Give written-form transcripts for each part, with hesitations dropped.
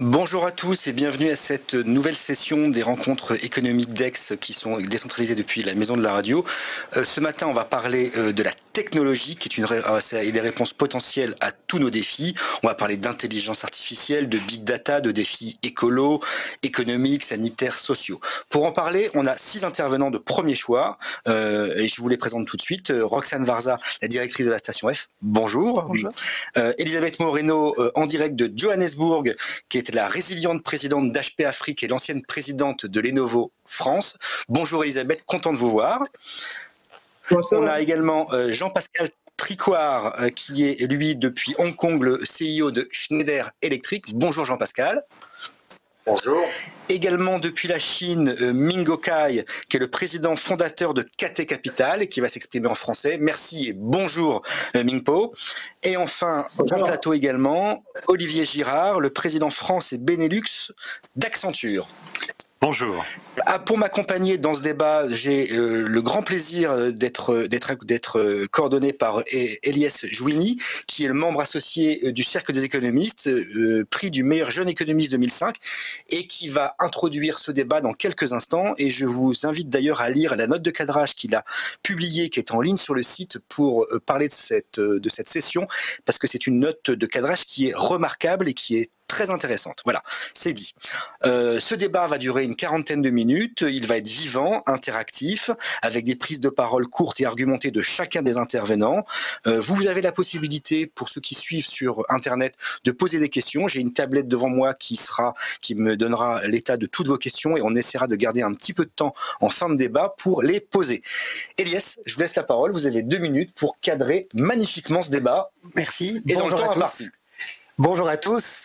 Bonjour à tous et bienvenue à cette nouvelle session des rencontres économiques d'Aix qui sont décentralisées depuis la Maison de la Radio. Ce matin, on va parler de la technologie qui est et des réponses potentielles à tous nos défis. On va parler d'intelligence artificielle, de big data, de défis écolos, économiques, sanitaires, sociaux. Pour en parler, on a 6 intervenants de premier choix et je vous les présente tout de suite. Roxane Varza, la directrice de la station F. Bonjour. Bonjour. Elisabeth Moreno, en direct de Johannesburg, qui est la résiliente présidente d'HP Afrique et l'ancienne présidente de Lenovo France. Bonjour Elisabeth, content de vous voir. Bonsoir. On a également Jean-Pascal Tricoire, qui est lui depuis Hong Kong le CEO de Schneider Electric. Bonjour Jean-Pascal. Bonjour. Également depuis la Chine, Mingo Kai, qui est le président fondateur de KT Capital et qui va s'exprimer en français. Merci et bonjour Mingpo. Et enfin, en plateau également, Olivier Girard, le président France et Benelux d'Accenture. Bonjour. Pour m'accompagner dans ce débat, j'ai le grand plaisir d'être coordonné par Elias Jouini, qui est le membre associé du Cercle des économistes, prix du meilleur jeune économiste 2005, et qui va introduire ce débat dans quelques instants. Et je vous invite d'ailleurs à lire la note de cadrage qu'il a publiée, qui est en ligne sur le site, pour parler de cette session, parce que c'est une note de cadrage qui est remarquable et qui est très intéressante. Voilà, c'est dit. Ce débat va durer une quarantaine de minutes. Il va être vivant, interactif, avec des prises de parole courtes et argumentées de chacun des intervenants. Vous avez la possibilité, pour ceux qui suivent sur Internet, de poser des questions. J'ai une tablette devant moi qui me donnera l'état de toutes vos questions et on essaiera de garder un petit peu de temps en fin de débat pour les poser. Elias, je vous laisse la parole. Vous avez 2 minutes pour cadrer magnifiquement ce débat. Merci. Et dans le temps imparti. Bonjour à tous.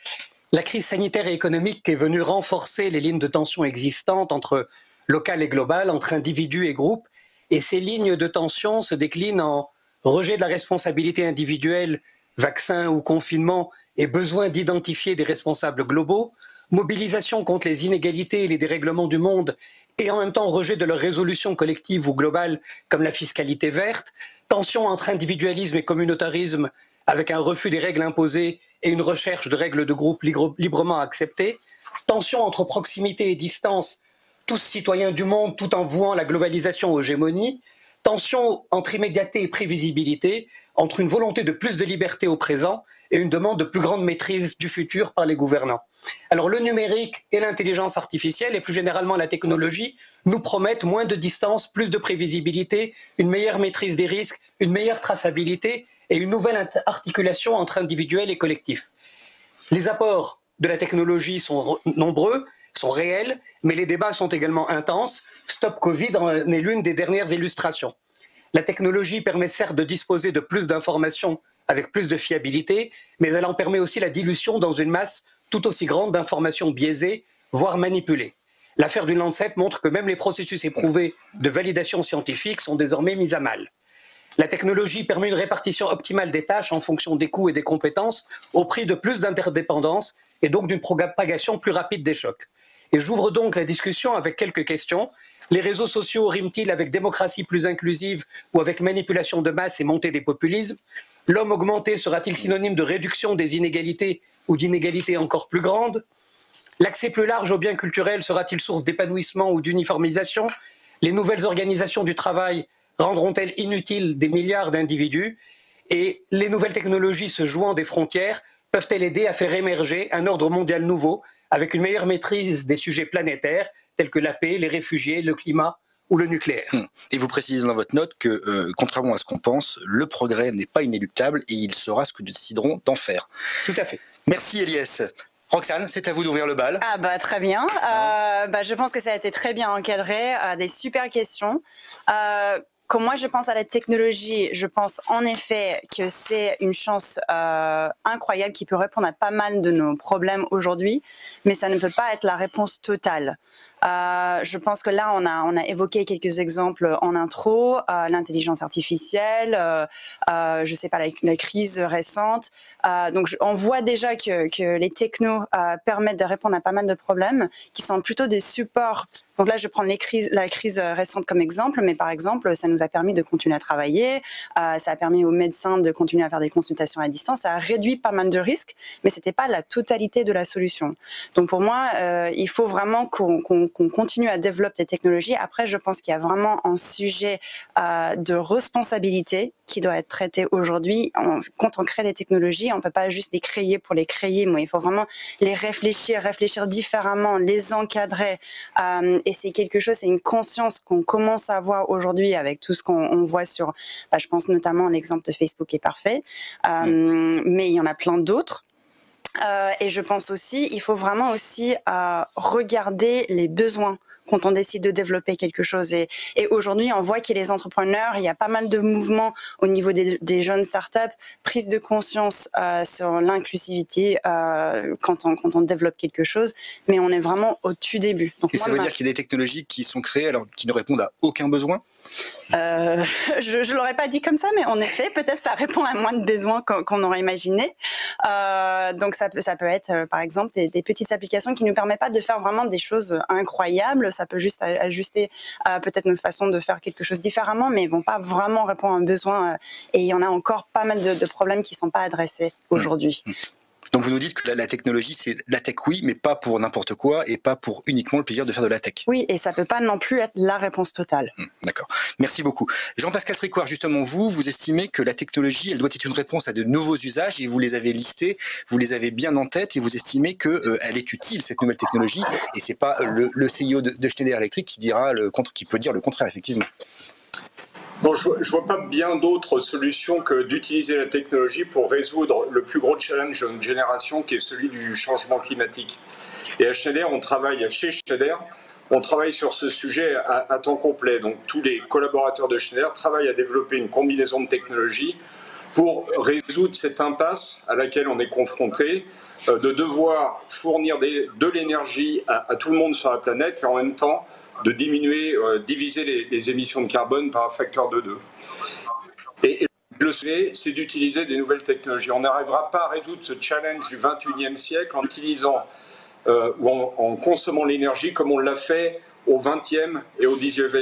La crise sanitaire et économique est venue renforcer les lignes de tension existantes entre local et global, entre individus et groupes. Et ces lignes de tension se déclinent en rejet de la responsabilité individuelle, vaccin ou confinement, et besoin d'identifier des responsables globaux, mobilisation contre les inégalités et les dérèglements du monde, et en même temps rejet de leur résolution collective ou globale, comme la fiscalité verte, tension entre individualisme et communautarisme, avec un refus des règles imposées et une recherche de règles de groupe librement acceptées, tension entre proximité et distance, tous citoyens du monde tout en vouant la globalisation aux hégémonies, tension entre immédiateté et prévisibilité, entre une volonté de plus de liberté au présent et une demande de plus grande maîtrise du futur par les gouvernants. Alors le numérique et l'intelligence artificielle et plus généralement la technologie nous promettent moins de distance, plus de prévisibilité, une meilleure maîtrise des risques, une meilleure traçabilité et une nouvelle articulation entre individuels et collectifs. Les apports de la technologie sont nombreux, sont réels, mais les débats sont également intenses. Stop Covid en est l'une des dernières illustrations. La technologie permet certes de disposer de plus d'informations avec plus de fiabilité, mais elle en permet aussi la dilution dans une masse tout aussi grande d'informations biaisées, voire manipulées. L'affaire du Lancet montre que même les processus éprouvés de validation scientifique sont désormais mis à mal. La technologie permet une répartition optimale des tâches en fonction des coûts et des compétences au prix de plus d'interdépendance et donc d'une propagation plus rapide des chocs. Et j'ouvre donc la discussion avec quelques questions. Les réseaux sociaux riment-ils avec démocratie plus inclusive ou avec manipulation de masse et montée des populismes? L'homme augmenté sera-t-il synonyme de réduction des inégalités ou d'inégalités encore plus grandes? L'accès plus large aux biens culturels sera-t-il source d'épanouissement ou d'uniformisation? Les nouvelles organisations du travail rendront-elles inutiles des milliards d'individus? Et les nouvelles technologies se jouant des frontières peuvent-elles aider à faire émerger un ordre mondial nouveau avec une meilleure maîtrise des sujets planétaires tels que la paix, les réfugiés, le climat ou le nucléaire? Et vous précisez dans votre note que, contrairement à ce qu'on pense, le progrès n'est pas inéluctable et il sera ce que nous déciderons d'en faire. Tout à fait. Merci Elias. Roxane, c'est à vous d'ouvrir le bal. Ah bah très bien. Je pense que ça a été très bien encadré, des super questions. Quand moi je pense à la technologie, je pense en effet que c'est une chance incroyable qui peut répondre à pas mal de nos problèmes aujourd'hui, mais ça ne peut pas être la réponse totale. Je pense que là, on a évoqué quelques exemples en intro, l'intelligence artificielle, je sais pas, la crise récente. Donc, on voit déjà que les technos permettent de répondre à pas mal de problèmes qui sont plutôt des supports. Donc là, je prends la crise récente comme exemple, mais par exemple, ça nous a permis de continuer à travailler, ça a permis aux médecins de continuer à faire des consultations à distance, ça a réduit pas mal de risques, mais c'était pas la totalité de la solution. Donc pour moi, il faut vraiment qu'on continue à développer des technologies. Après, je pense qu'il y a vraiment un sujet de responsabilité qui doit être traité aujourd'hui. Quand on crée des technologies, on peut pas juste les créer pour les créer, mais il faut vraiment les réfléchir différemment, les encadrer. Et c'est quelque chose, c'est une conscience qu'on commence à avoir aujourd'hui avec tout ce qu'on voit sur, je pense notamment l'exemple de Facebook est parfait, mais il y en a plein d'autres. Et je pense aussi, il faut vraiment aussi regarder les besoins quand on décide de développer quelque chose. Et aujourd'hui, on voit qu'il y a les entrepreneurs, il y a pas mal de mouvements au niveau des jeunes startups, prise de conscience sur l'inclusivité quand on développe quelque chose, mais on est vraiment au tout début. Donc et ça veut dire qu'il y a des technologies qui sont créées alors qui ne répondent à aucun besoin? Je l'aurais pas dit comme ça, mais en effet, peut-être ça répond à moins de besoins qu'on aurait imaginé. Donc ça peut être, par exemple, des petites applications qui nous permettent pas de faire vraiment des choses incroyables. Ça peut juste ajuster peut-être notre façon de faire quelque chose différemment, mais ils vont pas vraiment répondre à un besoin. Et il y en a encore pas mal de problèmes qui sont pas adressés aujourd'hui. Donc vous nous dites que la technologie, c'est la tech, oui, mais pas pour n'importe quoi et pas pour uniquement le plaisir de faire de la tech. Oui, et ça peut pas non plus être la réponse totale. D'accord. Merci beaucoup. Jean-Pascal Tricoire, justement, vous estimez que la technologie, elle doit être une réponse à de nouveaux usages et vous les avez listés, vous les avez bien en tête et vous estimez qu'elle est utile, cette nouvelle technologie, et c'est pas le CEO de Schneider Electric qui peut dire le contraire, effectivement. Bon, je ne vois pas bien d'autres solutions que d'utiliser la technologie pour résoudre le plus gros challenge de notre génération, qui est celui du changement climatique. Et chez Schneider, on travaille sur ce sujet à temps complet. Donc tous les collaborateurs de Schneider travaillent à développer une combinaison de technologies pour résoudre cette impasse à laquelle on est confronté, de devoir fournir de l'énergie à tout le monde sur la planète et en même temps de diviser les émissions de carbone par un facteur de 2. Et le sujet, c'est d'utiliser des nouvelles technologies. On n'arrivera pas à résoudre ce challenge du 21e siècle en utilisant ou en consommant l'énergie comme on l'a fait au 20e et au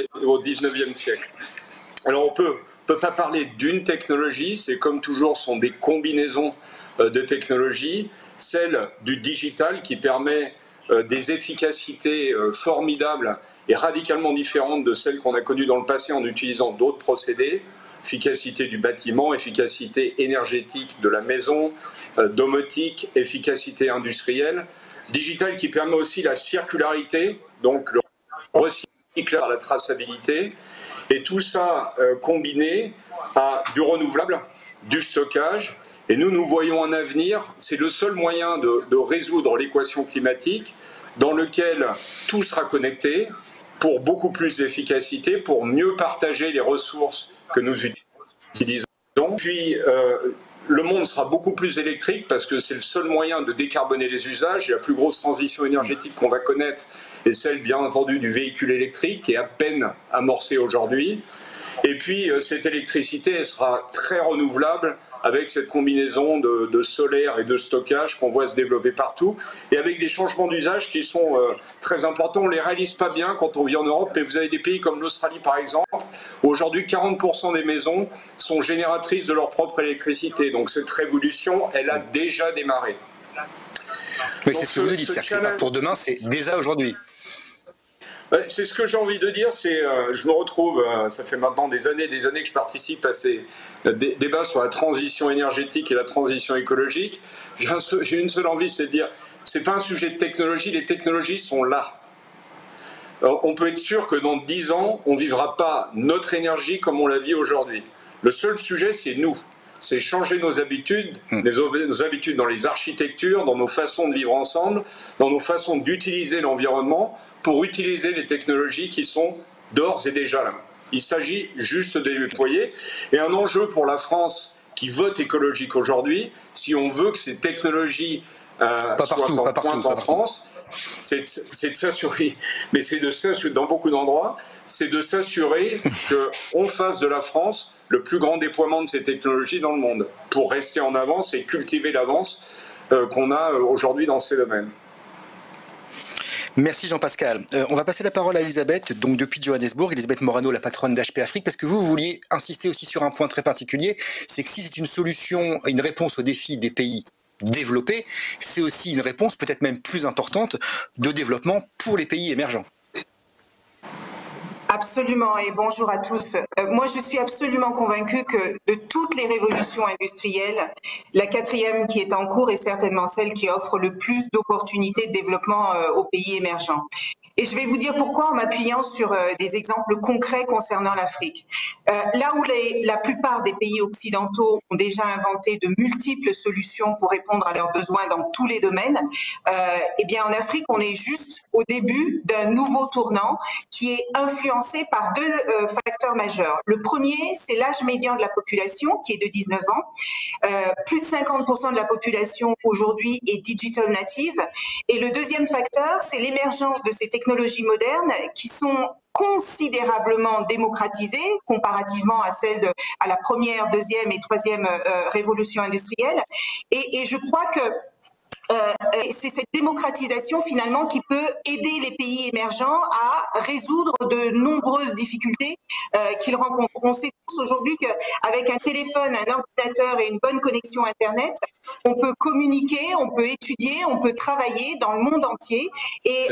19e siècle. Alors on peut pas parler d'une technologie, c'est comme toujours, ce sont des combinaisons de technologies. Celle du digital qui permet des efficacités formidables et radicalement différente de celle qu'on a connue dans le passé en utilisant d'autres procédés, efficacité du bâtiment, efficacité énergétique de la maison, domotique, efficacité industrielle, digital qui permet aussi la circularité, donc le recyclage, la traçabilité, et tout ça combiné à du renouvelable, du stockage, et nous voyons un avenir, c'est le seul moyen de résoudre l'équation climatique dans lequel tout sera connecté, pour beaucoup plus d'efficacité, pour mieux partager les ressources que nous utilisons. Puis, le monde sera beaucoup plus électrique parce que c'est le seul moyen de décarboner les usages. Et la plus grosse transition énergétique qu'on va connaître est celle, bien entendu, du véhicule électrique, qui est à peine amorcée aujourd'hui. Et puis, cette électricité, elle sera très renouvelable avec cette combinaison de solaire et de stockage qu'on voit se développer partout, et avec des changements d'usage qui sont très importants. On ne les réalise pas bien quand on vit en Europe, mais vous avez des pays comme l'Australie par exemple, où aujourd'hui 40% des maisons sont génératrices de leur propre électricité. Donc cette révolution, elle a déjà démarré. Oui, c'est ce que vous nous dites, c'est pas pour demain, c'est déjà aujourd'hui. C'est ce que j'ai envie de dire, je me retrouve, ça fait maintenant des années que je participe à ces débats sur la transition énergétique et la transition écologique. J'ai une seule envie, c'est de dire, c'est pas un sujet de technologie, les technologies sont là. Alors, on peut être sûr que dans 10 ans, on ne vivra pas notre énergie comme on la vit aujourd'hui. Le seul sujet, c'est nous. C'est changer nos habitudes, nos habitudes dans les architectures, dans nos façons de vivre ensemble, dans nos façons d'utiliser l'environnement, pour utiliser les technologies qui sont d'ores et déjà là. Il s'agit juste de les déployer. Et un enjeu pour la France qui vote écologique aujourd'hui, si on veut que ces technologies soient en pointe en France, c'est de s'assurer, mais c'est de s'assurer, dans beaucoup d'endroits, c'est de s'assurer qu'on fasse de la France le plus grand déploiement de ces technologies dans le monde, pour rester en avance et cultiver l'avance qu'on a aujourd'hui dans ces domaines. Merci Jean-Pascal. On va passer la parole à Elisabeth, donc depuis Johannesburg, Elisabeth Morano, la patronne d'HP Afrique, parce que vous vouliez insister aussi sur un point très particulier, c'est que si c'est une solution, une réponse aux défis des pays développés, c'est aussi une réponse peut-être même plus importante de développement pour les pays émergents. Absolument, et bonjour à tous. Moi, je suis absolument convaincue que de toutes les révolutions industrielles, la 4e qui est en cours est certainement celle qui offre le plus d'opportunités de développement aux pays émergents. Et je vais vous dire pourquoi en m'appuyant sur des exemples concrets concernant l'Afrique. Là où la plupart des pays occidentaux ont déjà inventé de multiples solutions pour répondre à leurs besoins dans tous les domaines, eh bien en Afrique, on est juste au début d'un nouveau tournant qui est influencé par deux facteurs majeurs. Le premier, c'est l'âge médian de la population qui est de 19 ans. Plus de 50% de la population aujourd'hui est digital native. Et le deuxième facteur, c'est l'émergence de ces technologies modernes qui sont considérablement démocratisées comparativement à celles à la première, deuxième et troisième révolution industrielle. Et je crois que c'est cette démocratisation finalement qui peut aider les pays émergents à résoudre de nombreuses difficultés qu'ils rencontrent. On sait tous aujourd'hui qu'avec un téléphone, un ordinateur et une bonne connexion Internet, on peut communiquer, on peut étudier, on peut travailler dans le monde entier. Et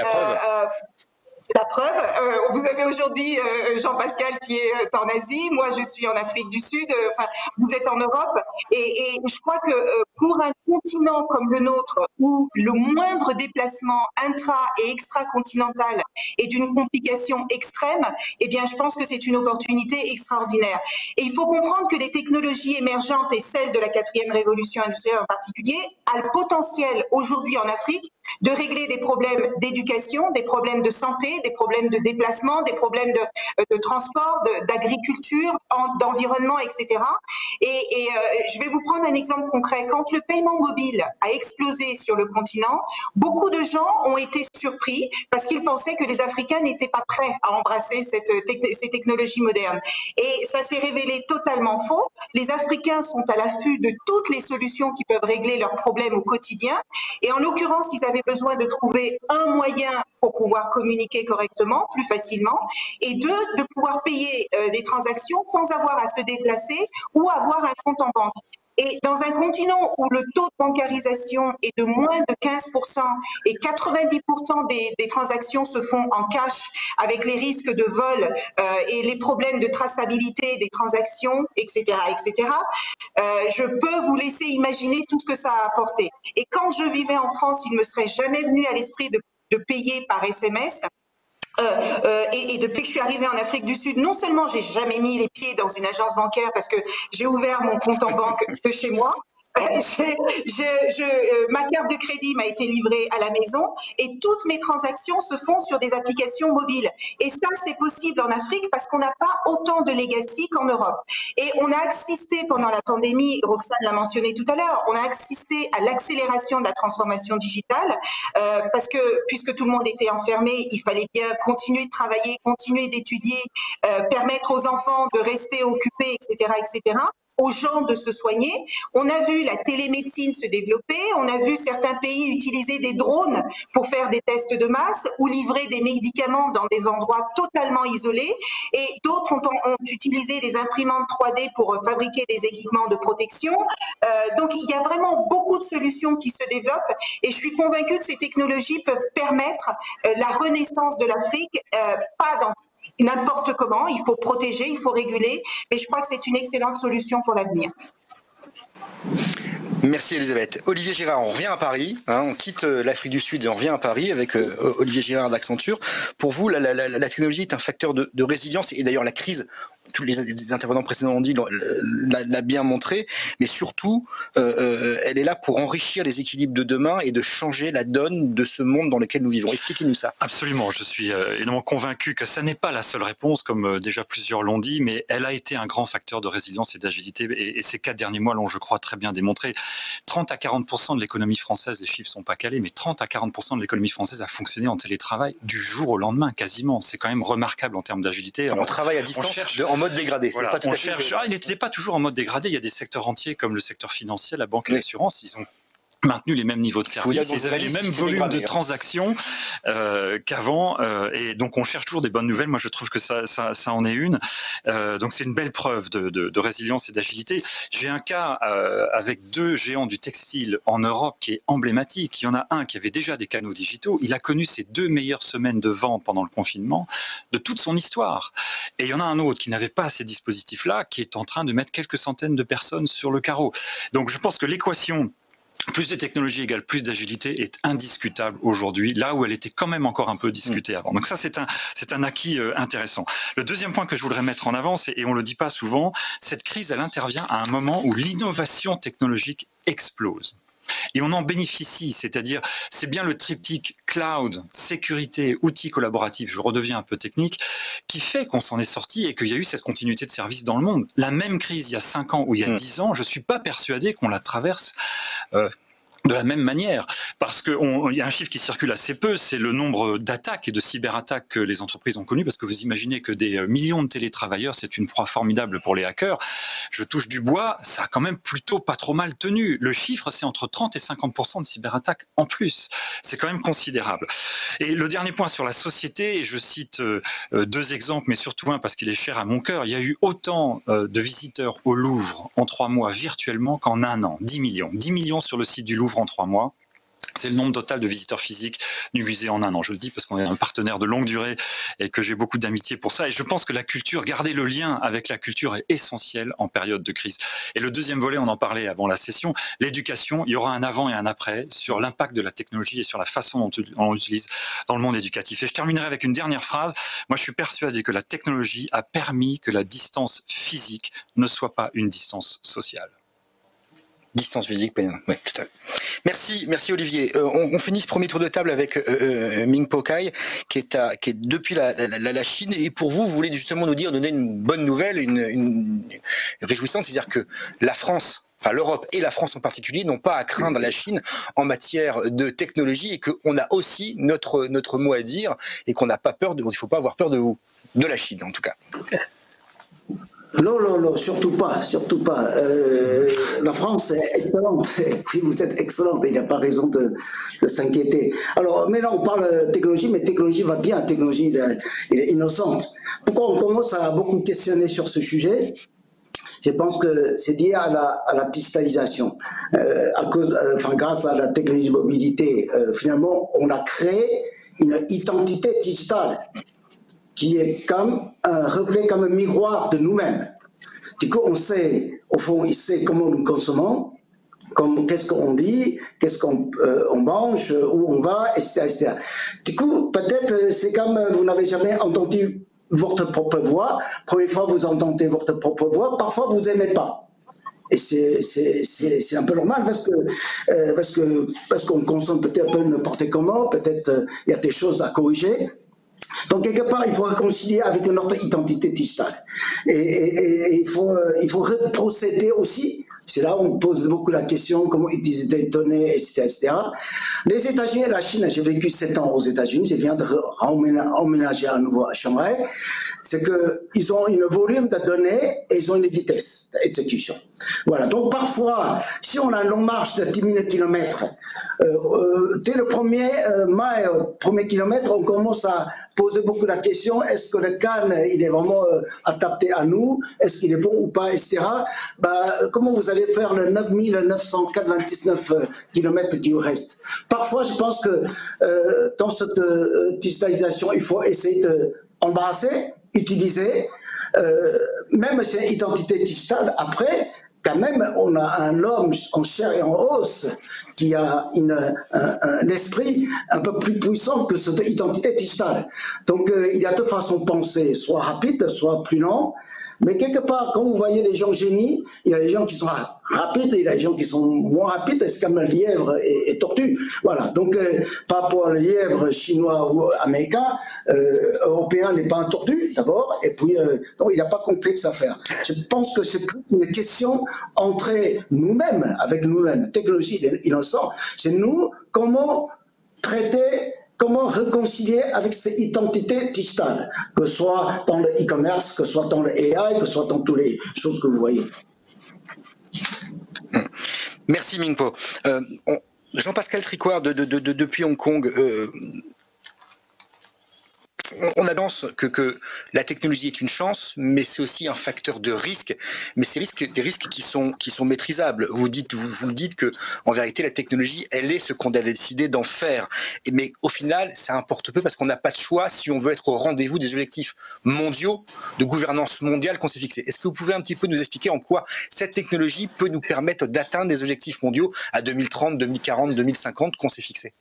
la preuve, vous avez aujourd'hui Jean-Pascal qui est en Asie, moi je suis en Afrique du Sud, enfin vous êtes en Europe, et je crois que pour un continent comme le nôtre, où le moindre déplacement intra- et extra-continental est d'une complication extrême, eh bien je pense que c'est une opportunité extraordinaire. Et il faut comprendre que les technologies émergentes, et celles de la 4e révolution industrielle en particulier, a le potentiel aujourd'hui en Afrique de régler des problèmes d'éducation, des problèmes de santé, des problèmes de déplacement, des problèmes de transport, d'agriculture, d'environnement, etc. Et je vais vous prendre un exemple concret. Quand le paiement mobile a explosé sur le continent, beaucoup de gens ont été surpris parce qu'ils pensaient que les Africains n'étaient pas prêts à embrasser ces technologies modernes. Et ça s'est révélé totalement faux. Les Africains sont à l'affût de toutes les solutions qui peuvent régler leurs problèmes au quotidien. Et en l'occurrence, ils avaient besoin de trouver un moyen pour pouvoir communiquer correctement, plus facilement, et deux, de pouvoir payer des transactions sans avoir à se déplacer ou avoir un compte en banque. Et dans un continent où le taux de bancarisation est de moins de 15% et 90% des transactions se font en cash avec les risques de vol et les problèmes de traçabilité des transactions, etc., etc., je peux vous laisser imaginer tout ce que ça a apporté. Et quand je vivais en France, il ne me serait jamais venu à l'esprit de payer par SMS. Et depuis que je suis arrivée en Afrique du Sud, non seulement j'ai jamais mis les pieds dans une agence bancaire parce que j'ai ouvert mon compte en banque de chez moi, ma carte de crédit m'a été livrée à la maison et toutes mes transactions se font sur des applications mobiles. Et ça, c'est possible en Afrique parce qu'on n'a pas autant de legacy qu'en Europe. Et on a assisté pendant la pandémie, Roxane l'a mentionné tout à l'heure, on a assisté à l'accélération de la transformation digitale parce que puisque tout le monde était enfermé, il fallait bien continuer de travailler, continuer d'étudier, permettre aux enfants de rester occupés, etc., etc., aux gens de se soigner. On a vu la télémédecine se développer, on a vu certains pays utiliser des drones pour faire des tests de masse ou livrer des médicaments dans des endroits totalement isolés, et d'autres ont utilisé des imprimantes 3D pour fabriquer des équipements de protection. Donc il y a vraiment beaucoup de solutions qui se développent et je suis convaincue que ces technologies peuvent permettre la renaissance de l'Afrique, pas dans n'importe comment, il faut protéger, il faut réguler, mais je crois que c'est une excellente solution pour l'avenir. Merci Elisabeth. Olivier Girard, on revient à Paris, on quitte l'Afrique du Sud et on revient à Paris avec Olivier Girard d'Accenture. Pour vous, la technologie est un facteur de résilience et d'ailleurs la crise, tous les intervenants précédents ont dit, l'a bien montré, mais surtout, elle est là pour enrichir les équilibres de demain et de changer la donne de ce monde dans lequel nous vivons. Expliquez-nous ça. Absolument, je suis évidemment convaincu que ça n'est pas la seule réponse, comme déjà plusieurs l'ont dit, mais elle a été un grand facteur de résilience et d'agilité, et ces 4 derniers mois l'ont, je crois, très bien démontré. 30 à 40% de l'économie française, les chiffres sont pas calés, mais 30 à 40% de l'économie française a fonctionné en télétravail du jour au lendemain, quasiment. C'est quand même remarquable en termes d'agilité. On travaille à distance, en mode dégradé. Voilà, pas tout on à fait cherche. Il n'était pas toujours en mode dégradé. Il y a des secteurs entiers comme le secteur financier, la banque et l'assurance. Ils ont maintenu les mêmes niveaux de service, ils avaient les mêmes volumes de transactions qu'avant, et donc on cherche toujours des bonnes nouvelles. Moi, je trouve que ça en est une. Donc c'est une belle preuve de résilience et d'agilité. J'ai un cas avec 2 géants du textile en Europe qui est emblématique. Il y en a un qui avait déjà des canaux digitaux. Il a connu ses 2 meilleures semaines de vente pendant le confinement de toute son histoire. Et il y en a un autre qui n'avait pas ces dispositifs-là, qui est en train de mettre quelques centaines de personnes sur le carreau. Donc je pense que l'équation plus de technologie égale plus d'agilité est indiscutable aujourd'hui, là où elle était quand même encore un peu discutée avant. Donc ça, c'est un acquis intéressant. Le deuxième point que je voudrais mettre en avant, et on ne le dit pas souvent, cette crise, elle intervient à un moment où l'innovation technologique explose. Et on en bénéficie, c'est-à-dire c'est bien le triptyque cloud, sécurité, outils collaboratifs, je redeviens un peu technique, qui fait qu'on s'en est sorti et qu'il y a eu cette continuité de service dans le monde. La même crise il y a 5 ans ou il y a 10 ans, je ne suis pas persuadé qu'on la traverse de la même manière, parce qu'il y a un chiffre qui circule assez peu, c'est le nombre d'attaques et de cyberattaques que les entreprises ont connues, parce que vous imaginez que des millions de télétravailleurs, c'est une proie formidable pour les hackers. Je touche du bois, ça a quand même plutôt pas trop mal tenu. Le chiffre, c'est entre 30 et 50% de cyberattaques en plus. C'est quand même considérable. Et le dernier point sur la société, et je cite 2 exemples, mais surtout un parce qu'il est cher à mon cœur, il y a eu autant de visiteurs au Louvre en 3 mois virtuellement qu'en 1 an. 10 millions. 10 millions sur le site du Louvre en 3 mois. C'est le nombre total de visiteurs physiques du musée en 1 an. Je le dis parce qu'on est un partenaire de longue durée et que j'ai beaucoup d'amitié pour ça. Et je pense que la culture, garder le lien avec la culture est essentiel en période de crise. Et le deuxième volet, on en parlait avant la session, l'éducation. Il y aura un avant et un après sur l'impact de la technologie et sur la façon dont on l'utilise dans le monde éducatif. Et je terminerai avec une dernière phrase. Moi, je suis persuadé que la technologie a permis que la distance physique ne soit pas une distance sociale. Distance physique, oui, tout à fait. Merci Olivier. On finit ce premier tour de table avec Ming-Po Kai, qui est depuis la Chine. Et pour vous, vous voulez justement donner une bonne nouvelle, une réjouissante, c'est-à-dire que la France, enfin l'Europe et la France en particulier, n'ont pas à craindre la Chine en matière de technologie et qu'on a aussi notre mot à dire et qu'on n'a pas peur il ne faut pas avoir peur de la Chine en tout cas. Non, surtout pas. La France est excellente. Si vous êtes excellente, il n'y a pas raison de s'inquiéter. Alors, maintenant, on parle de technologie, mais technologie va bien. Technologie est innocente. Pourquoi on commence à beaucoup questionner sur ce sujet? Je pense que c'est lié à la digitalisation. Grâce à la technologie de mobilité, finalement, on a créé une identité digitale qui est comme un reflet, comme un miroir de nous-mêmes. Du coup, on sait, au fond, il sait comment nous consommons, qu'est-ce qu'on dit, qu'est-ce qu'on mange, où on va, etc. Du coup, peut-être c'est comme vous n'avez jamais entendu votre propre voix. Première fois, vous entendez votre propre voix. Parfois, vous n'aimez pas. Et c'est un peu normal parce qu'on consomme peut-être un peu n'importe comment. Peut-être il y a des choses à corriger. Donc, quelque part, il faut réconcilier avec notre identité digitale. Et il faut procéder aussi. C'est là où on pose beaucoup la question, comment utiliser des données, etc. Les États-Unis et la Chine, j'ai vécu 7 ans aux États-Unis, je viens de emménager à nouveau à Shanghai, c'est qu'ils ont un volume de données et ils ont une vitesse d'exécution. Voilà, donc parfois, si on a une longue marche de 10 000 km, dès le premier kilomètre, on commence à poser beaucoup la question, est-ce que le CAN, il est vraiment adapté à nous, est-ce qu'il est bon ou pas, etc. Comment vous allez faire le 9999 km qui vous reste? Parfois, je pense que dans cette digitalisation, il faut essayer d'embrasser, utiliser, même si c'est une identité digitale, après, quand même, on a un homme en chair et en os qui a un esprit un peu plus puissant que cette identité digitale. Donc, il y a deux façons de penser, soit rapide, soit plus lent. Mais quelque part, quand vous voyez les gens génies, il y a des gens qui sont rapides et il y a des gens qui sont moins rapides. C'est comme le lièvre et tortue. Voilà. Donc, par rapport au lièvre chinois ou américain, européen n'est pas un tortue, d'abord. Et puis, donc, il n'a pas complexe à faire. Je pense que c'est plus une question entre nous-mêmes, avec nous-mêmes, technologie innocente. C'est nous, comment traiter, comment réconcilier avec ces identités digitales, que ce soit dans le e-commerce, que ce soit dans le AI, que ce soit dans toutes les choses que vous voyez. Merci Mingpo. Jean-Pascal Tricoire depuis Hong Kong, on annonce que la technologie est une chance, mais c'est aussi un facteur de risque. Mais ces risques, des risques qui sont maîtrisables. Vous le dites que en vérité la technologie, elle est ce qu'on a décidé d'en faire. Mais au final, ça importe peu parce qu'on n'a pas de choix si on veut être au rendez-vous des objectifs mondiaux de gouvernance mondiale qu'on s'est fixés. Est-ce que vous pouvez un petit peu nous expliquer en quoi cette technologie peut nous permettre d'atteindre des objectifs mondiaux à 2030, 2040, 2050 qu'on s'est fixés?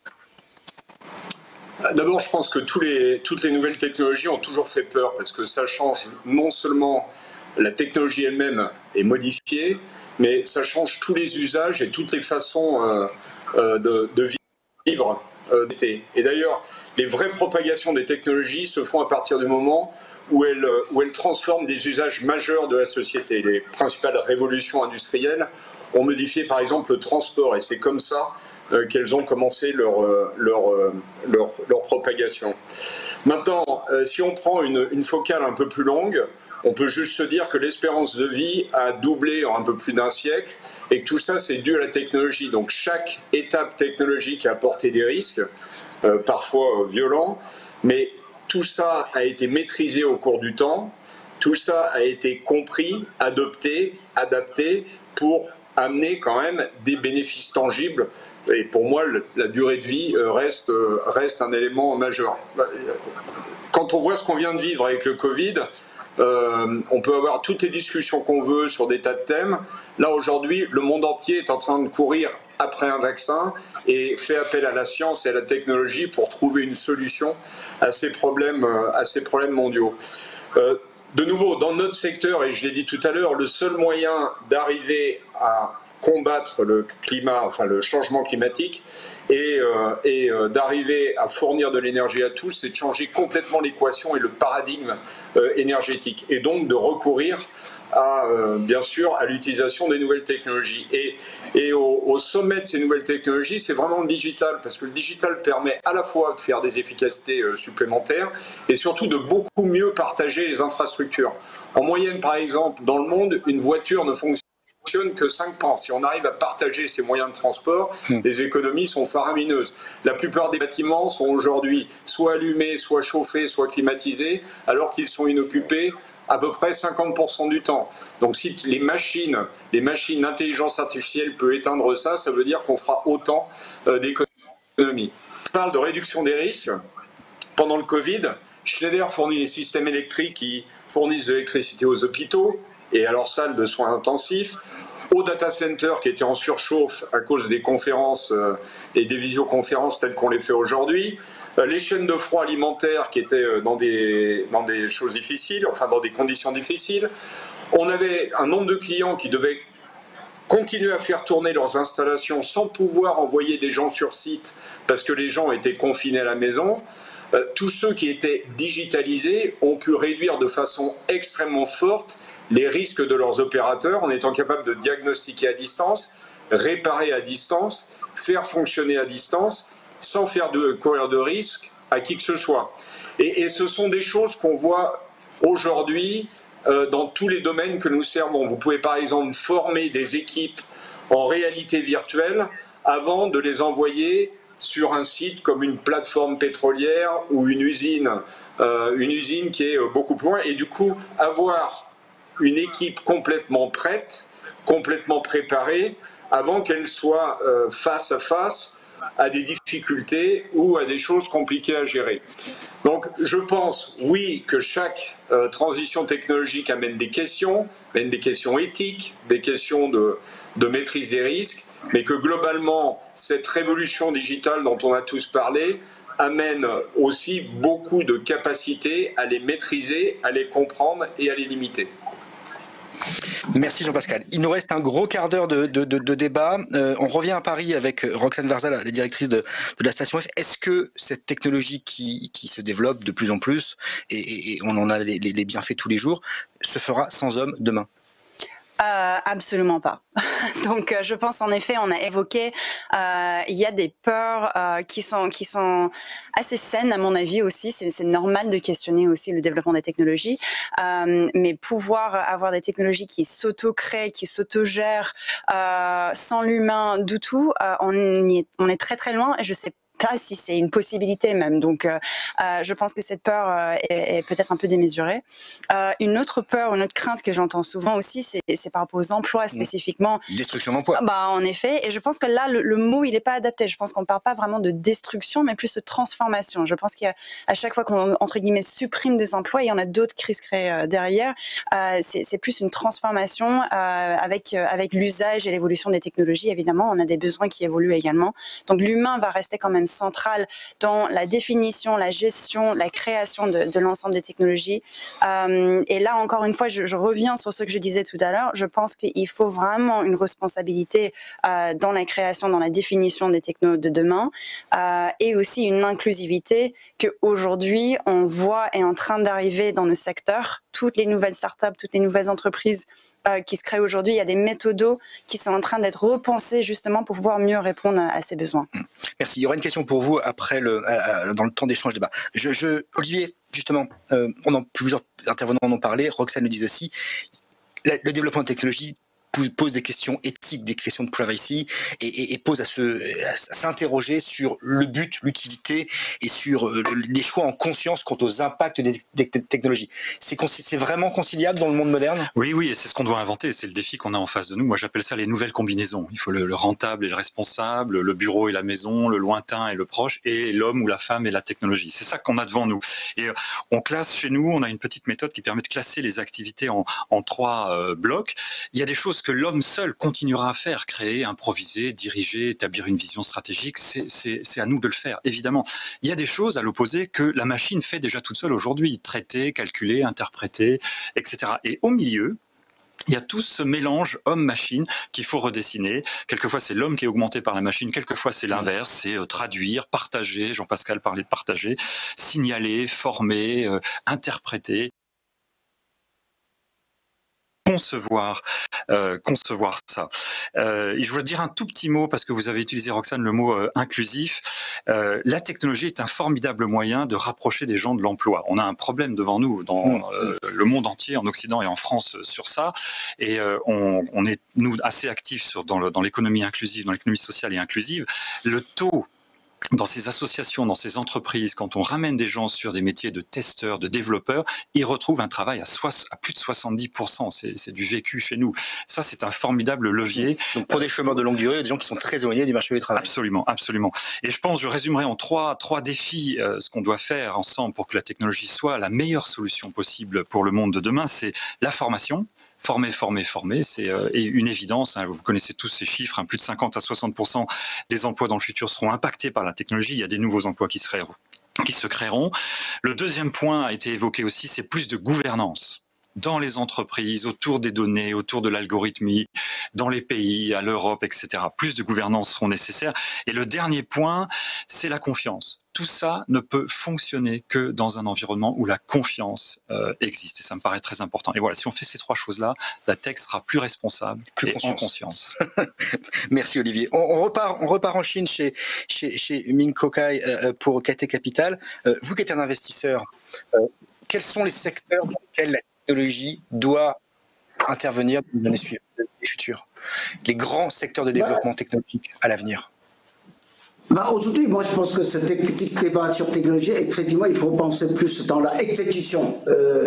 D'abord, je pense que toutes les nouvelles technologies ont toujours fait peur parce que ça change non seulement la technologie elle-même est modifiée, mais ça change tous les usages et toutes les façons de vivre. Et d'ailleurs, les vraies propagations des technologies se font à partir du moment où elles transforment des usages majeurs de la société. Les principales révolutions industrielles ont modifié par exemple le transport et c'est comme ça qu'elles ont commencé leur propagation. Maintenant, si on prend une focale un peu plus longue, on peut juste se dire que l'espérance de vie a doublé en un peu plus d'un siècle et que tout ça c'est dû à la technologie. Donc chaque étape technologique a apporté des risques, parfois violents, mais tout ça a été maîtrisé au cours du temps, tout ça a été compris, adopté, adapté pour amener quand même des bénéfices tangibles. Et pour moi, la durée de vie reste un élément majeur. Quand on voit ce qu'on vient de vivre avec le Covid, on peut avoir toutes les discussions qu'on veut sur des tas de thèmes. Là, aujourd'hui, le monde entier est en train de courir après un vaccin et fait appel à la science et à la technologie pour trouver une solution à ces problèmes mondiaux. De nouveau, dans notre secteur, et je l'ai dit tout à l'heure, le seul moyen d'arriver à combattre le climat, enfin le changement climatique et d'arriver à fournir de l'énergie à tous, c'est de changer complètement l'équation et le paradigme énergétique et donc de recourir à, bien sûr, à l'utilisation des nouvelles technologies. Et au sommet de ces nouvelles technologies, c'est vraiment le digital, parce que le digital permet à la fois de faire des efficacités supplémentaires et surtout de beaucoup mieux partager les infrastructures. En moyenne, par exemple, dans le monde, une voiture ne fonctionne que 5 ans. Si on arrive à partager ces moyens de transport, les économies sont faramineuses. La plupart des bâtiments sont aujourd'hui soit allumés, soit chauffés, soit climatisés, alors qu'ils sont inoccupés à peu près 50% du temps. Donc si les machines d'intelligence artificielle peuvent éteindre ça, ça veut dire qu'on fera autant d'économies. Je parle de réduction des risques. Pendant le Covid, Schneider fournit les systèmes électriques qui fournissent de l'électricité aux hôpitaux et à leurs salles de soins intensifs, aux data centers qui étaient en surchauffe à cause des conférences et des visioconférences telles qu'on les fait aujourd'hui, les chaînes de froid alimentaires qui étaient dans des choses difficiles, enfin dans des conditions difficiles. On avait un nombre de clients qui devaient continuer à faire tourner leurs installations sans pouvoir envoyer des gens sur site parce que les gens étaient confinés à la maison. Tous ceux qui étaient digitalisés ont pu réduire de façon extrêmement forte les risques de leurs opérateurs en étant capables de diagnostiquer à distance, réparer à distance, faire fonctionner à distance, sans faire courir de risques à qui que ce soit. Et ce sont des choses qu'on voit aujourd'hui dans tous les domaines que nous servons. Vous pouvez par exemple former des équipes en réalité virtuelle avant de les envoyer sur un site comme une plateforme pétrolière ou une usine qui est beaucoup plus loin. Et du coup, avoir une équipe complètement prête, complètement préparée, avant qu'elle soit face à face à des difficultés ou à des choses compliquées à gérer. Donc je pense, oui, que chaque transition technologique amène des questions éthiques, des questions de maîtrise des risques, mais que globalement, cette révolution digitale dont on a tous parlé amène aussi beaucoup de capacités à les maîtriser, à les comprendre et à les limiter. Merci Jean-Pascal. Il nous reste un gros quart d'heure de débat. On revient à Paris avec Roxane Varza, la directrice de la station F. Est-ce que cette technologie qui se développe de plus en plus, et on en a les bienfaits tous les jours, se fera sans hommes demain ? Absolument pas. Donc, je pense en effet, on a évoqué, il y a des peurs qui sont assez saines à mon avis aussi. C'est normal de questionner aussi le développement des technologies, mais pouvoir avoir des technologies qui s'auto-créent, qui s'auto-gèrent sans l'humain du tout, on est très très loin. Et je sais pas si c'est une possibilité même. Donc, je pense que cette peur est peut-être un peu démesurée. Une autre peur, une autre crainte que j'entends souvent aussi, c'est par rapport aux emplois spécifiquement. Destruction d'emplois. En effet. Et je pense que là, le mot, il n'est pas adapté. Je pense qu'on ne parle pas vraiment de destruction, mais plus de transformation. Je pense qu'à chaque fois qu'on, entre guillemets, supprime des emplois, il y en a d'autres qui se créent derrière. C'est plus une transformation avec l'usage et l'évolution des technologies. Évidemment, on a des besoins qui évoluent également. Donc, l'humain va rester quand même centrale dans la définition, la gestion, la création de l'ensemble des technologies. Et là, encore une fois, je reviens sur ce que je disais tout à l'heure. Je pense qu'il faut vraiment une responsabilité dans la création, dans la définition des technos de demain, et aussi une inclusivité qu'aujourd'hui, on voit est en train d'arriver dans le secteur. Toutes les nouvelles startups, toutes les nouvelles entreprises qui se créent aujourd'hui, il y a des méthodos qui sont en train d'être repensés justement pour pouvoir mieux répondre à ces besoins. Merci. Il y aura une question pour vous après dans le temps d'échange débat. Olivier, justement, plusieurs intervenants en ont parlé, Roxane le disait aussi, le développement de technologie pose des questions éthiques, des questions de privacy et pose à s'interroger sur le but, l'utilité et sur les choix en conscience quant aux impacts des technologies. C'est vraiment conciliable dans le monde moderne ? Oui, et c'est ce qu'on doit inventer, c'est le défi qu'on a en face de nous. Moi, j'appelle ça les nouvelles combinaisons. Il faut le rentable et le responsable, le bureau et la maison, le lointain et le proche, et l'homme ou la femme et la technologie. C'est ça qu'on a devant nous. Et on classe chez nous, on a une petite méthode qui permet de classer les activités en 3 blocs. Il y a des choses que l'homme seul continuera à faire, créer, improviser, diriger, établir une vision stratégique, c'est à nous de le faire, évidemment. Il y a des choses à l'opposé que la machine fait déjà toute seule aujourd'hui, traiter, calculer, interpréter, etc. Et au milieu, il y a tout ce mélange homme-machine qu'il faut redessiner. Quelquefois, c'est l'homme qui est augmenté par la machine. Quelquefois, c'est l'inverse. C'est traduire, partager. Jean-Pascal parlait de partager. Signaler, former, interpréter. Concevoir ça. Et je voudrais dire un tout petit mot, parce que vous avez utilisé, Roxane, le mot inclusif. La technologie est un formidable moyen de rapprocher des gens de l'emploi. On a un problème devant nous dans le monde entier, en Occident et en France, sur ça. Et on est, nous, assez actifs dans l'économie inclusive, dans l'économie sociale et inclusive. Le taux dans ces associations, dans ces entreprises, quand on ramène des gens sur des métiers de testeurs, de développeurs, ils retrouvent un travail à plus de 70%. C'est du vécu chez nous. Ça, c'est un formidable levier. Donc, pour des chômeurs de longue durée, il y a des gens qui sont très éloignés du marché du travail. Absolument, absolument. Et je résumerai en trois défis ce qu'on doit faire ensemble pour que la technologie soit la meilleure solution possible pour le monde de demain. C'est la formation. Former, c'est une évidence. Vous connaissez tous ces chiffres. Plus de 50 à 60% des emplois dans le futur seront impactés par la technologie. Il y a des nouveaux emplois qui se créeront. Le deuxième point a été évoqué aussi, c'est plus de gouvernance dans les entreprises, autour des données, autour de l'algorithmie, dans les pays, à l'Europe, etc. Plus de gouvernance seront nécessaires. Et le dernier point, c'est la confiance. Tout ça ne peut fonctionner que dans un environnement où la confiance existe. Et ça me paraît très important. Et voilà, si on fait ces 3 choses-là, la tech sera plus responsable et en conscience. Merci Olivier. On repart en Chine chez Ming Kokai pour KT Capital. Vous qui êtes un investisseur, quels sont les secteurs dans lesquels la technologie doit intervenir dans les années futures ? Les grands secteurs de développement technologique à l'avenir ? Aujourd'hui, moi je pense que ce petit débat sur technologie, effectivement, il faut penser plus dans la exécution.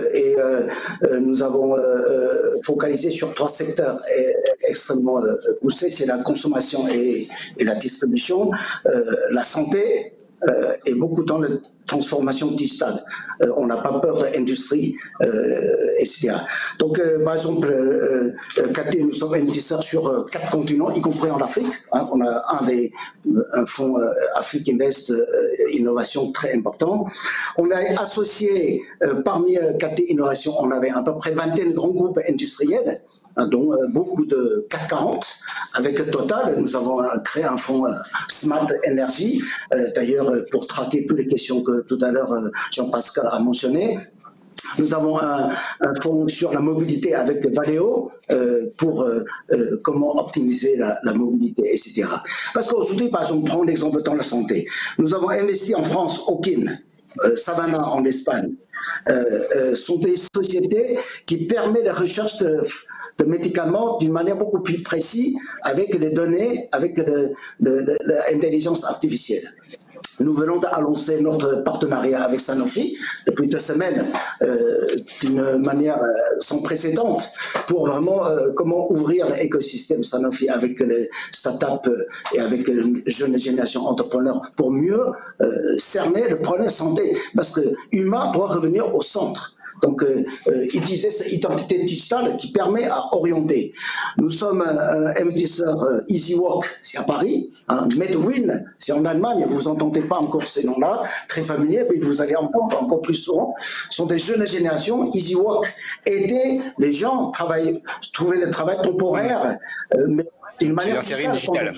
Nous avons focalisé sur 3 secteurs extrêmement poussés, c'est la consommation et la distribution, la santé et beaucoup dans la transformation digitale. On n'a pas peur de l'industrie, etc. Donc, par exemple, KT, nous sommes investisseurs sur 4 continents, y compris en Afrique. On a un fonds Afrique Invest Innovation très important. On a associé, parmi KT Innovation, on avait à peu près 20 grands groupes industriels dont beaucoup de 440. Avec Total, nous avons créé un fonds Smart Energy, d'ailleurs pour traquer toutes les questions que tout à l'heure Jean-Pascal a mentionnées. Nous avons un fonds sur la mobilité avec Valeo pour comment optimiser la mobilité, etc. Parce qu'aujourd'hui, par exemple, prends l'exemple dans la santé. Nous avons investi en France, Okin, Savannah en Espagne, sont des sociétés qui permettent la recherche de médicaments d'une manière beaucoup plus précise avec les données, avec l'intelligence artificielle. Nous venons d'annoncer notre partenariat avec Sanofi depuis 2 semaines d'une manière sans précédent pour vraiment comment ouvrir l'écosystème Sanofi avec les startups et avec les jeunes générations entrepreneurs pour mieux cerner le problème de santé parce que l'humain doit revenir au centre. Donc, il disait cette identité digitale qui permet à orienter. Nous sommes investisseurs EasyWalk, c'est à Paris, Medwin, c'est en Allemagne, vous n'entendez pas encore ces noms-là, très familiers, mais vous allez entendre encore plus souvent. Ce sont des jeunes générations, EasyWalk, aider les gens à trouver le travail temporaire, mais d'une manière digitale.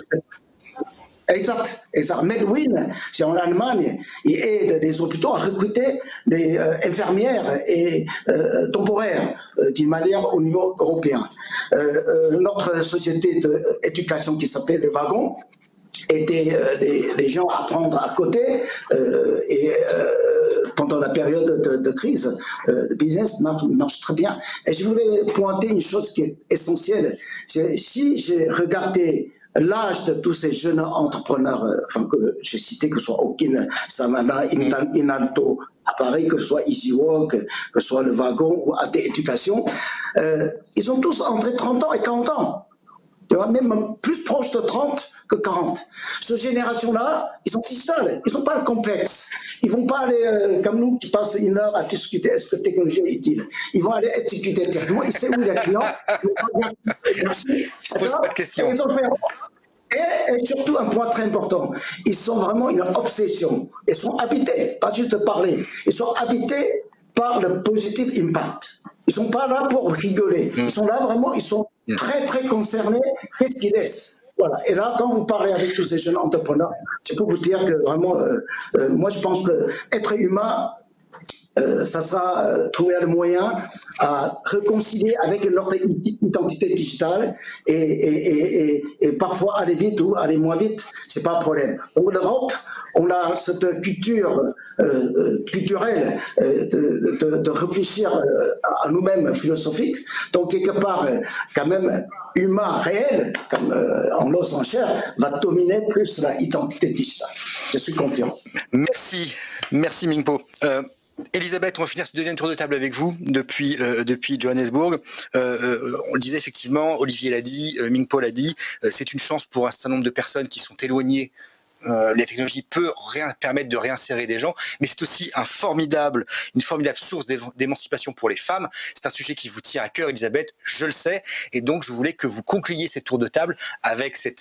Exact. Medwin, c'est en Allemagne, il aide les hôpitaux à recruter des infirmières et temporaires d'une manière au niveau européen. Notre société d'éducation qui s'appelle Le Wagon aidait les gens à apprendre à côté et pendant la période de crise, le business marche très bien. Et je voulais pointer une chose qui est essentielle. Si j'ai regardé l'âge de tous ces jeunes entrepreneurs, que j'ai cités, que ce soit Okin, Savannah, Inalto, à Paris, que ce soit EasyWalk, que ce soit Le Wagon ou AT Éducation, ils ont tous entre 30 ans et 40 ans. Tu vois, même plus proche de 30 que 40. Cette génération-là, ils sont digitales, ils n'ont pas le complexe. Ils ne vont pas aller, comme nous, qui passent 1 heure à discuter est-ce que la technologie est utile. Ils vont aller exécuter directement, ils savent où est le client. Ils ne se posent pas de questions. Et surtout, un point très important, ils sont vraiment une obsession. Ils sont habités, pas juste de parler, ils sont habités par le positive impact. Ils ne sont pas là pour rigoler. Ils sont là vraiment, ils sont très très concernés. Qu'est-ce qu'ils laissent? Voilà. Et là, quand vous parlez avec tous ces jeunes entrepreneurs, je peux vous dire que vraiment, moi je pense que être humain, ça sera trouver le moyen à réconcilier avec notre identité digitale et parfois aller vite ou aller moins vite, c'est pas un problème. Donc l'Europe, on a cette culture culturelle de réfléchir à nous-mêmes philosophique. Donc quelque part, quand même, humain réel, comme en l'os en chair, va dominer plus l'identité digitale. Je suis confiant. Merci Mingpo. Elisabeth, on va finir ce deuxième tour de table avec vous depuis Johannesburg. On le disait effectivement, Olivier l'a dit, Mingpo l'a dit, c'est une chance pour un certain nombre de personnes qui sont éloignées. La technologie peut permettre de réinsérer des gens, mais c'est aussi une formidable source d'émancipation pour les femmes. C'est un sujet qui vous tient à cœur, Elisabeth, je le sais, et donc je voulais que vous concluiez cette tour de table avec cette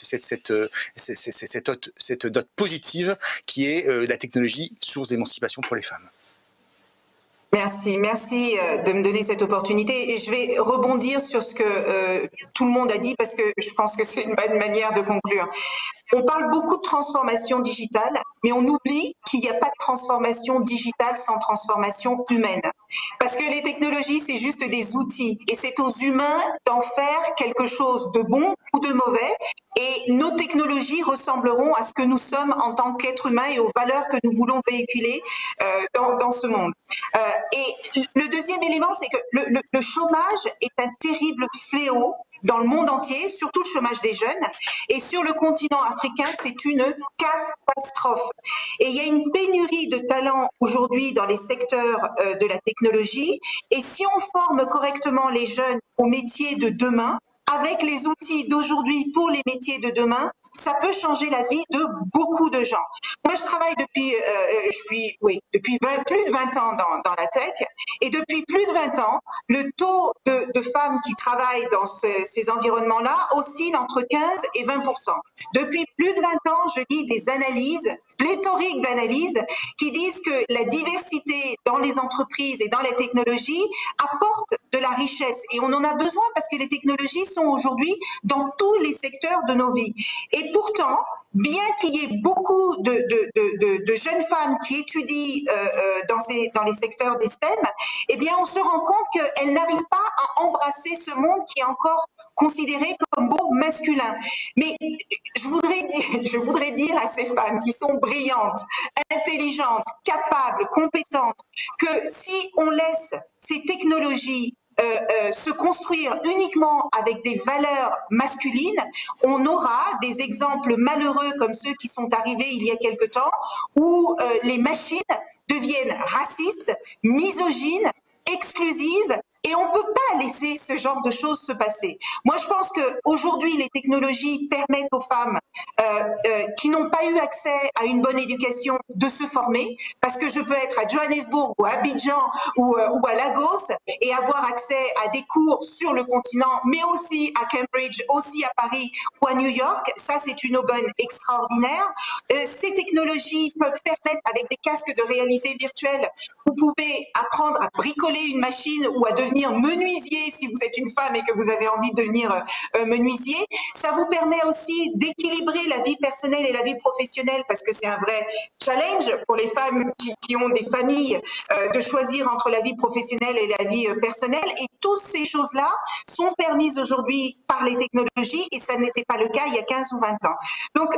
note positive qui est la technologie source d'émancipation pour les femmes. Merci de me donner cette opportunité et je vais rebondir sur ce que tout le monde a dit parce que je pense que c'est une bonne manière de conclure. On parle beaucoup de transformation digitale, mais on oublie qu'il n'y a pas de transformation digitale sans transformation humaine. Parce que les technologies, c'est juste des outils et c'est aux humains d'en faire quelque chose de bon ou de mauvais. Et nos technologies ressembleront à ce que nous sommes en tant qu'êtres humains et aux valeurs que nous voulons véhiculer dans ce monde. Et le deuxième élément, c'est que le chômage est un terrible fléau dans le monde entier, surtout le chômage des jeunes. Et sur le continent africain, c'est une catastrophe. Et il y a une pénurie de talents aujourd'hui dans les secteurs de la technologie. Et si on forme correctement les jeunes aux métiers de demain, avec les outils d'aujourd'hui pour les métiers de demain, ça peut changer la vie de beaucoup de gens. Moi, je travaille depuis plus de 20 ans dans la tech. Et depuis plus de 20 ans, le taux de femmes qui travaillent dans ces environnements-là oscille entre 15 et 20%. Depuis plus de 20 ans, je lis des analyses pléthoriques d'analyses qui disent que la diversité dans les entreprises et dans la technologie apporte de la richesse. Et on en a besoin parce que les technologies sont aujourd'hui dans tous les secteurs de nos vies. Et pourtant, bien qu'il y ait beaucoup de jeunes femmes qui étudient dans les secteurs des STEM, eh bien, on se rend compte qu'elles n'arrivent pas à embrasser ce monde qui est encore considéré comme beau masculin. Mais je voudrais dire à ces femmes qui sont brillantes, intelligentes, capables, compétentes, que si on laisse ces technologies se construire uniquement avec des valeurs masculines, on aura des exemples malheureux comme ceux qui sont arrivés il y a quelque temps, où les machines deviennent racistes, misogynes, exclusives, et on ne peut pas laisser ce genre de choses se passer. Moi, je pense qu'aujourd'hui, les technologies permettent aux femmes qui n'ont pas eu accès à une bonne éducation de se former, parce que je peux être à Johannesburg ou à Abidjan ou à Lagos et avoir accès à des cours sur le continent, mais aussi à Cambridge, aussi à Paris ou à New York. Ça, c'est une aubaine extraordinaire. Ces technologies peuvent permettre, avec des casques de réalité virtuelle, vous pouvez apprendre à bricoler une machine ou à devenir menuisier si vous êtes une femme et que vous avez envie de devenir menuisier. Ça vous permet aussi d'équilibrer la vie personnelle et la vie professionnelle, parce que c'est un vrai challenge pour les femmes qui ont des familles de choisir entre la vie professionnelle et la vie personnelle. Et toutes ces choses-là sont permises aujourd'hui par les technologies et ça n'était pas le cas il y a 15 ou 20 ans. Donc,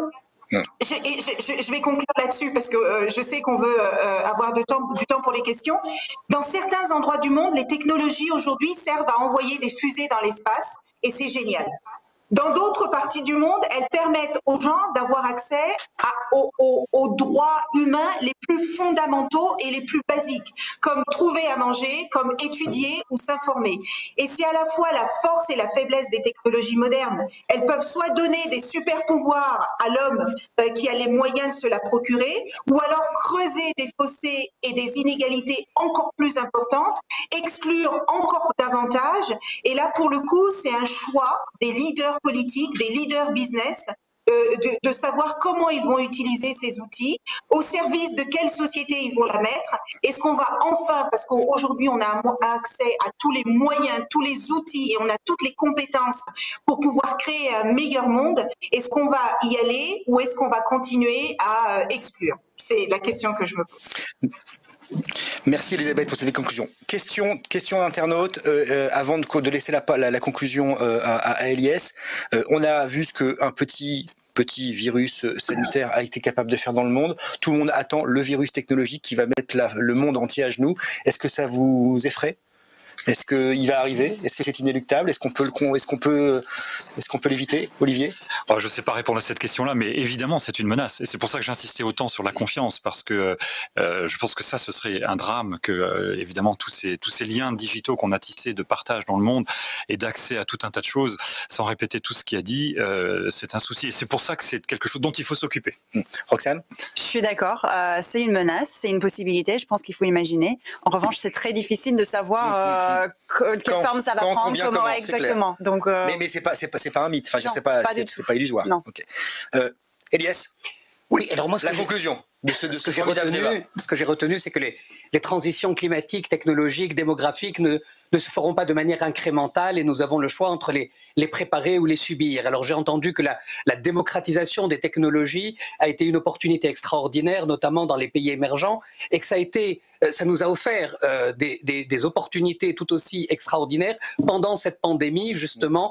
je vais conclure là-dessus parce que je sais qu'on veut avoir du temps pour les questions. Dans certains endroits du monde, les technologies aujourd'hui servent à envoyer des fusées dans l'espace et c'est génial. Dans d'autres parties du monde, elles permettent aux gens d'avoir accès aux droits humains les plus fondamentaux et les plus basiques, comme trouver à manger, comme étudier ou s'informer. Et c'est à la fois la force et la faiblesse des technologies modernes. Elles peuvent soit donner des super pouvoirs à l'homme qui a les moyens de se la procurer, ou alors creuser des fossés et des inégalités encore plus importantes, exclure encore davantage. Et là, pour le coup, c'est un choix des leaders politiques, des leaders business, de savoir comment ils vont utiliser ces outils, au service de quelle société ils vont la mettre. Est-ce qu'on va enfin, parce qu'aujourd'hui on a accès à tous les moyens, tous les outils et on a toutes les compétences pour pouvoir créer un meilleur monde, est-ce qu'on va y aller ou est-ce qu'on va continuer à exclure? C'est la question que je me pose. Merci Elisabeth pour cette conclusion. Question internaute, avant de laisser la conclusion à Eliès. On a vu ce qu'un petit virus sanitaire a été capable de faire dans le monde. Tout le monde attend le virus technologique qui va mettre le monde entier à genoux. Est-ce que ça vous effraie ? Est-ce qu'il va arriver ? Est-ce que c'est inéluctable ? Est-ce qu'on peut l'éviter, Olivier ? Je ne sais pas répondre à cette question-là, mais évidemment, c'est une menace. Et c'est pour ça que j'insistais autant sur la confiance, parce que je pense que ça, ce serait un drame que, évidemment, tous ces liens digitaux qu'on a tissés de partage dans le monde et d'accès à tout un tas de choses, sans répéter tout ce qu'il a dit, c'est un souci. Et c'est pour ça que c'est quelque chose dont il faut s'occuper. Roxane ? Je suis d'accord. C'est une menace, c'est une possibilité. Je pense qu'il faut imaginer. En revanche, c'est très difficile de savoir quelle forme ça va prendre, comment exactement. Donc, mais c'est pas un mythe. Enfin, non, c'est pas illusoire. Non. Okay. Eliès ? Oui, alors moi, la conclusion de ce formidable débat. Ce que j'ai retenu, c'est que les transitions climatiques, technologiques, démographiques ne se feront pas de manière incrémentale et nous avons le choix entre les préparer ou les subir. Alors j'ai entendu que la démocratisation des technologies a été une opportunité extraordinaire, notamment dans les pays émergents, et que ça nous a offert des opportunités tout aussi extraordinaires pendant cette pandémie, justement,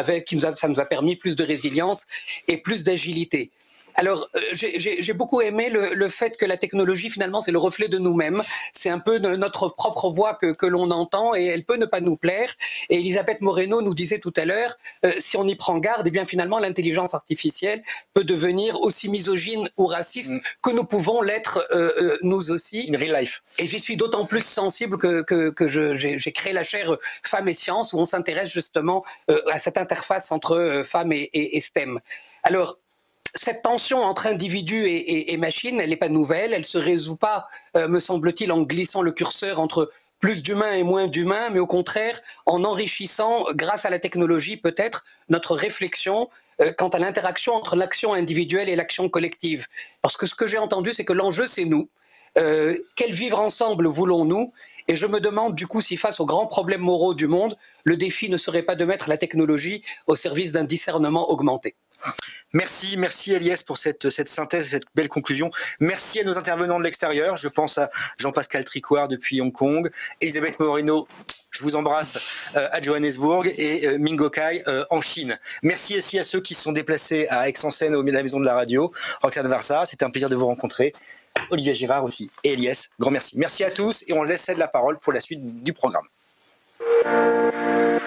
ça nous a permis plus de résilience et plus d'agilité. Alors, j'ai beaucoup aimé le fait que la technologie, finalement, c'est le reflet de nous-mêmes. C'est un peu notre propre voix que l'on entend et elle peut ne pas nous plaire. Et Elisabeth Moreno nous disait tout à l'heure, si on y prend garde, eh bien, finalement, l'intelligence artificielle peut devenir aussi misogyne ou raciste que nous pouvons l'être nous aussi. In real life. Et j'y suis d'autant plus sensible que j'ai créé la chaire Femmes et Sciences où on s'intéresse justement à cette interface entre femmes et STEM. Alors, cette tension entre individus et machines, elle n'est pas nouvelle, elle ne se résout pas, me semble-t-il, en glissant le curseur entre plus d'humains et moins d'humains, mais au contraire en enrichissant, grâce à la technologie peut-être, notre réflexion, quant à l'interaction entre l'action individuelle et l'action collective. Parce que ce que j'ai entendu, c'est que l'enjeu, c'est nous. Quel vivre ensemble voulons-nous? Et je me demande du coup si face aux grands problèmes moraux du monde, le défi ne serait pas de mettre la technologie au service d'un discernement augmenté. Merci Eliès pour cette synthèse, cette belle conclusion. Merci à nos intervenants de l'extérieur. Je pense à Jean-Pascal Tricoire depuis Hong Kong, Elisabeth Moreno, je vous embrasse, à Johannesburg, et Mingo Kai en Chine. Merci aussi à ceux qui se sont déplacés à Aix-en-Seine au milieu de la Maison de la Radio. Roxane Varsa, c'était un plaisir de vous rencontrer. Olivier Girard aussi, et Eliès, grand merci. Merci à tous et on laisse la parole pour la suite du programme.